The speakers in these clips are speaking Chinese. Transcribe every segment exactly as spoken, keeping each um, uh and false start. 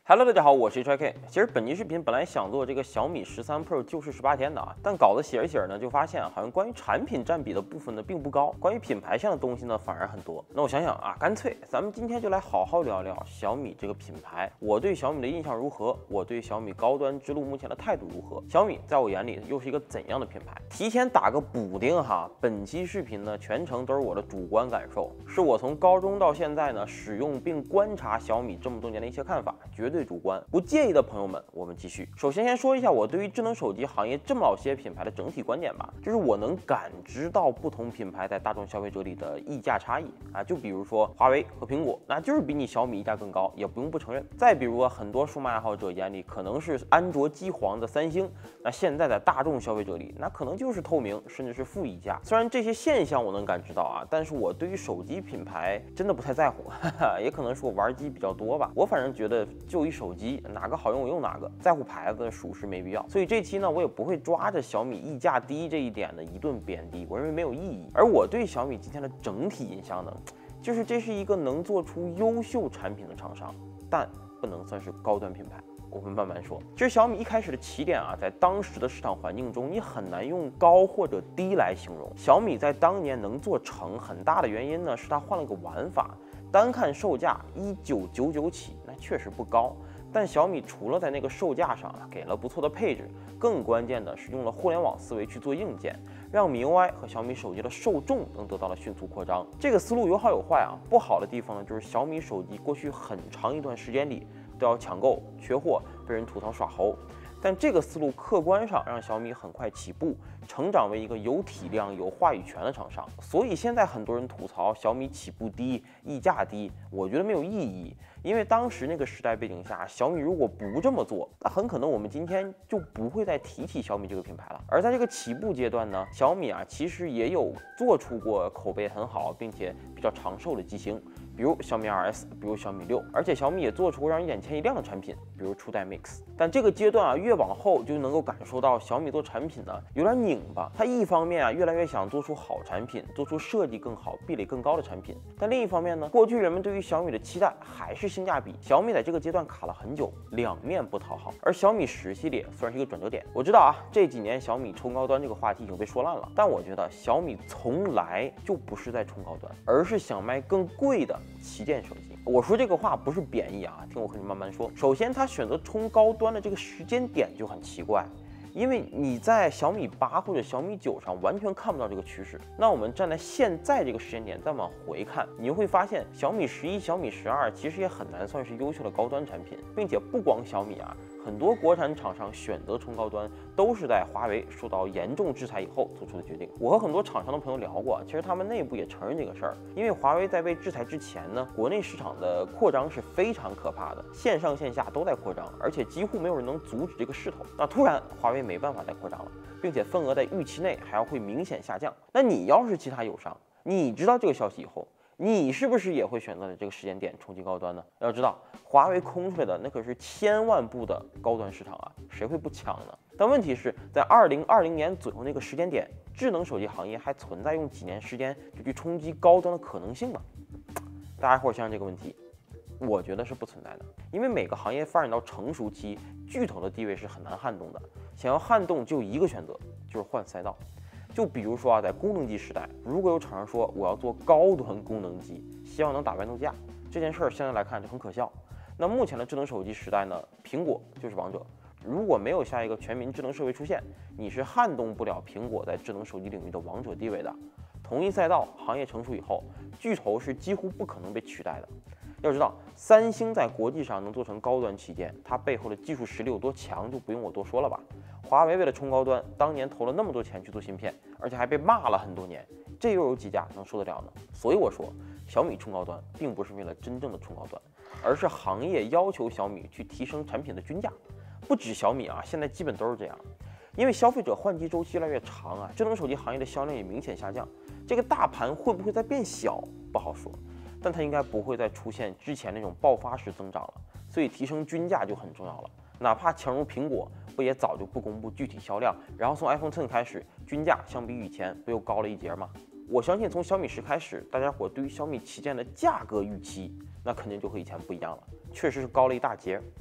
Hello， 大家好，我是 H Y K。其实本期视频本来想做这个小米十三 Pro 救市十八天的啊，但稿子写着写着呢，就发现啊，好像关于产品占比的部分呢并不高，关于品牌上的东西呢反而很多。那我想想啊，干脆咱们今天就来好好聊聊小米这个品牌，我对小米的印象如何，我对小米高端之路目前的态度如何，小米在我眼里又是一个怎样的品牌？提前打个补丁哈，本期视频呢全程都是我的主观感受，是我从高中到现在呢使用并观察小米这么多年的一些看法，绝对主观，不介意的朋友们，我们继续。首先先说一下我对于智能手机行业这么老些品牌的整体观点吧，就是我能感知到不同品牌在大众消费者里的溢价差异啊，就比如说华为和苹果，那就是比你小米溢价更高，也不用不承认。再比如啊，很多数码爱好者眼里可能是安卓机皇的三星，那现在在大众消费者里，那可能就是透明，甚至是负溢价。虽然这些现象我能感知到啊，但是我对于手机品牌真的不太在乎，哈哈，也可能是我玩机比较多吧。我反正觉得就一手机，哪个好用我用哪个，在乎牌子属实没必要。所以这期呢，我也不会抓着小米溢价低这一点的一顿贬低，我认为没有意义。而我对小米今天的整体印象呢，就是这是一个能做出优秀产品的厂商，但不能算是高端品牌。我们慢慢说。其实小米一开始的起点啊，在当时的市场环境中，你很难用高或者低来形容。小米在当年能做成，很大的原因呢，是它换了个玩法。单看售价一九九九起，那确实不高。但小米除了在那个售价上啊给了不错的配置，更关键的是用了互联网思维去做硬件，让M I U I和小米手机的受众能得到了迅速扩张。这个思路有好有坏啊，不好的地方呢，就是小米手机过去很长一段时间里都要抢购、缺货，被人吐槽耍猴。但这个思路客观上让小米很快起步，成长为一个有体量、有话语权的厂商。所以现在很多人吐槽小米起步低、溢价低，我觉得没有意义。因为当时那个时代背景下，小米如果不这么做，那很可能我们今天就不会再提起小米这个品牌了。而在这个起步阶段呢，小米啊其实也有做出过口碑很好并且比较长寿的机型，比如小米 二 S， 比如小米六，而且小米也做出过让人眼前一亮的产品，比如初代 Mix。但这个阶段啊，越往后就能够感受到小米做产品呢有点拧巴。它一方面啊越来越想做出好产品，做出设计更好、壁垒更高的产品，但另一方面呢，过去人们对于小米的期待还是性价比。小米在这个阶段卡了很久，两面不讨好。而小米十系列算是一个转折点。我知道啊，这几年小米冲高端这个话题已经被说烂了，但我觉得小米从来就不是在冲高端，而是想卖更贵的旗舰手机。我说这个话不是贬义啊，听我和你慢慢说。首先，他选择冲高端的这个时间点就很奇怪。因为你在小米八或者小米九上完全看不到这个趋势，那我们站在现在这个时间点再往回看，你就会发现小米十一、小米十二其实也很难算是优秀的高端产品，并且不光小米啊，很多国产厂商选择冲高端都是在华为受到严重制裁以后做出的决定。我和很多厂商的朋友聊过，其实他们内部也承认这个事儿，因为华为在被制裁之前呢，国内市场的扩张是非常可怕的，线上线下都在扩张，而且几乎没有人能阻止这个势头。那突然华为没办法再扩张了，并且份额在预期内还要会明显下降。那你要是其他友商，你知道这个消息以后，你是不是也会选择在这个时间点冲击高端呢？要知道，华为空出来的那可是千万部的高端市场啊，谁会不抢呢？但问题是在二零二零年左右那个时间点，智能手机行业还存在用几年时间就去冲击高端的可能性吗？大家伙想想这个问题。我觉得是不存在的，因为每个行业发展到成熟期，巨头的地位是很难撼动的。想要撼动，只有一个选择，就是换赛道。就比如说啊，在功能机时代，如果有厂商说我要做高端功能机，希望能打败诺基亚，这件事儿现在来看就很可笑。那目前的智能手机时代呢，苹果就是王者。如果没有下一个全民智能设备出现，你是撼动不了苹果在智能手机领域的王者地位的。同一赛道，行业成熟以后，巨头是几乎不可能被取代的。要知道，三星在国际上能做成高端旗舰，它背后的技术实力有多强，就不用我多说了吧。华为为了冲高端，当年投了那么多钱去做芯片，而且还被骂了很多年，这又有几家能受得了呢？所以我说，小米冲高端并不是为了真正的冲高端，而是行业要求小米去提升产品的均价。不止小米啊，现在基本都是这样。因为消费者换机周期越来越长啊，智能手机行业的销量也明显下降。这个大盘会不会再变小，不好说。但它应该不会再出现之前那种爆发式增长了，所以提升均价就很重要了。哪怕强如苹果，不也早就不公布具体销量，然后从 iPhone 十开始，均价相比以前不又高了一截吗？我相信从小米十开始，大家伙对于小米旗舰的价格预期，那肯定就和以前不一样了，确实是高了一大截。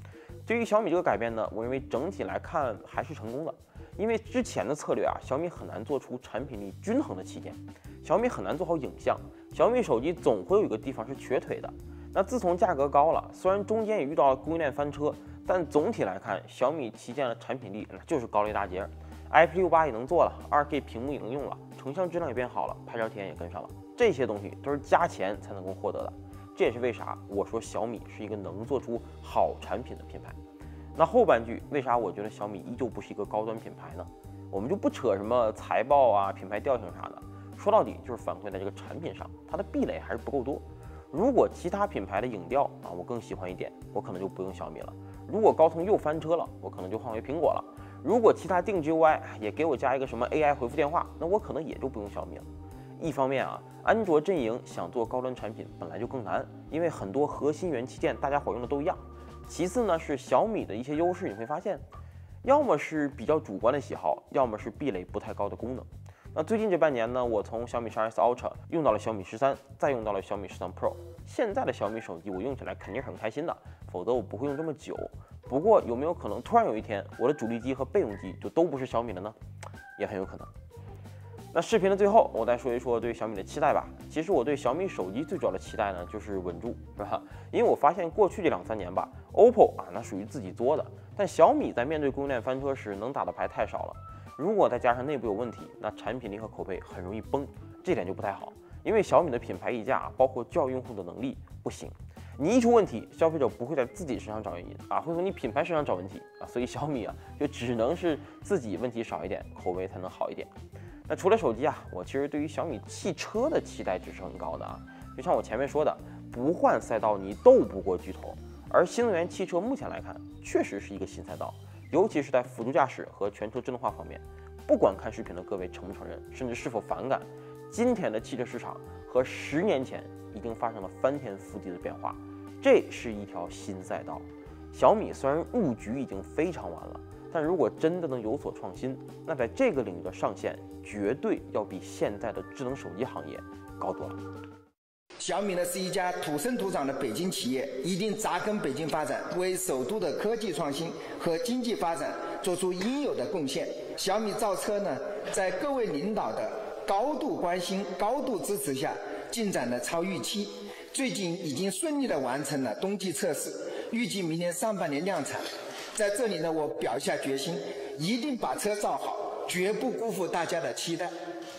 对于小米这个改变呢，我认为整体来看还是成功的，因为之前的策略啊，小米很难做出产品力均衡的旗舰，小米很难做好影像，小米手机总会有一个地方是瘸腿的。那自从价格高了，虽然中间也遇到了供应链翻车，但总体来看，小米旗舰的产品力那就是高了一大截。I P 六八也能做了 ，二 K 屏幕也能用了，成像质量也变好了，拍照体验也跟上了，这些东西都是加钱才能够获得的。这也是为啥我说小米是一个能做出好产品的品牌。那后半句，为啥我觉得小米依旧不是一个高端品牌呢？我们就不扯什么财报啊、品牌调性啥的，说到底就是反馈在这个产品上，它的壁垒还是不够多。如果其他品牌的影调啊我更喜欢一点，我可能就不用小米了；如果高通又翻车了，我可能就换回苹果了；如果其他定制 U I 也给我加一个什么 A I 回复电话，那我可能也就不用小米了。一方面啊，安卓阵营想做高端产品本来就更难，因为很多核心元器件大家伙用的都一样。其次呢，是小米的一些优势，你会发现，要么是比较主观的喜好，要么是壁垒不太高的功能。那最近这半年呢，我从小米十二 S Ultra 用到了小米十三，再用到了小米十三 Pro。现在的小米手机我用起来肯定是很开心的，否则我不会用这么久。不过有没有可能突然有一天，我的主力机和备用机就都不是小米了呢？也很有可能。那视频的最后，我再说一说对小米的期待吧。其实我对小米手机最主要的期待呢，就是稳住，是吧？因为我发现过去这两三年吧 ，O P P O 啊，那属于自己作的，但小米在面对供应链翻车时能打的牌太少了。如果再加上内部有问题，那产品力和口碑很容易崩，这点就不太好。因为小米的品牌溢价，包括教育用户的能力不行。你一出问题，消费者不会在自己身上找原因啊，会从你品牌身上找问题啊，所以小米啊，就只能是自己问题少一点，口碑才能好一点。那除了手机啊，我其实对于小米汽车的期待值是很高的啊。就像我前面说的，不换赛道你斗不过巨头，而新能源汽车目前来看，确实是一个新赛道，尤其是在辅助驾驶和全车智能化方面。不管看视频的各位承不承认，甚至是否反感，今天的汽车市场和十年前已经发生了翻天覆地的变化，这是一条新赛道。小米虽然入局已经非常晚了，但如果真的能有所创新，那在这个领域的上限绝对要比现在的智能手机行业高多了。 小米呢是一家土生土长的北京企业，一定扎根北京发展，为首都的科技创新和经济发展做出应有的贡献。小米造车呢，在各位领导的高度关心、高度支持下，进展的超预期。最近已经顺利的完成了冬季测试，预计明年上半年量产。在这里呢，我表一下决心，一定把车造好，绝不辜负大家的期待。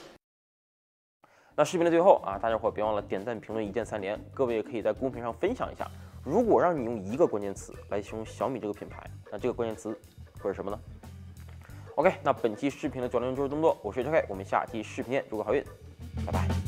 那视频的最后啊，大家伙别忘了点赞、评论，一键三连。各位也可以在公屏上分享一下，如果让你用一个关键词来形容小米这个品牌，那这个关键词会是什么呢 ？OK， 那本期视频的交流就是这么多，我是 J K， 我们下期视频见，祝各位好运，拜拜。